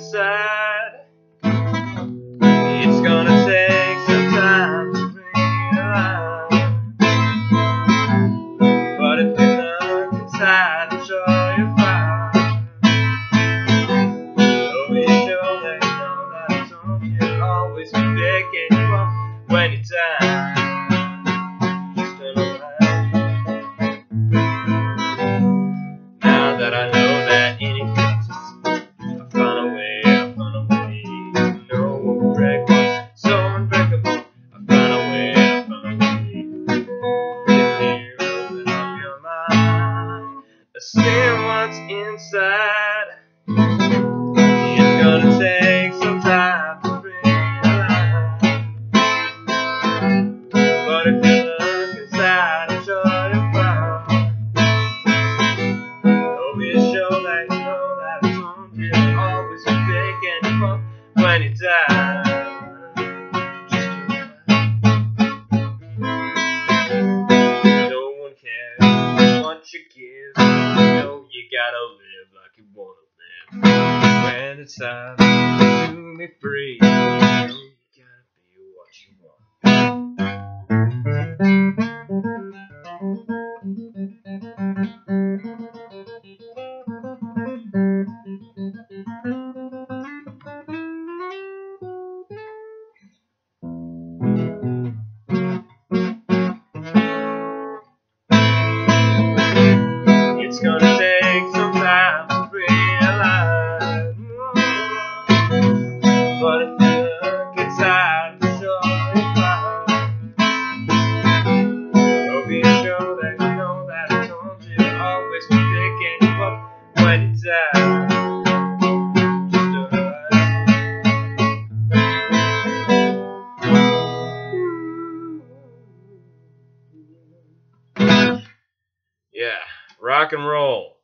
inside. It's gonna take some time to realize, but if you look inside, I'm sure you'll find. Oh, you sure that you know that I told you you'll always be picking you up when you're down. Just turn around. Now that I know that anything see what's inside. It's gonna take some time to realize, but if you look inside, I'm sure you'll find. Oh, be sure that you know that I told you you'll always be picking you up when you die. No one cares what you give. You gotta live like you wanna live. When it's time to be free, you gotta be what you want. It's gonna take some time to realize, but if you look inside, I'm sure you'll find. Oh, be sure that you know that I told you you'll always be picking you up when you die. Just yeah, rock and roll.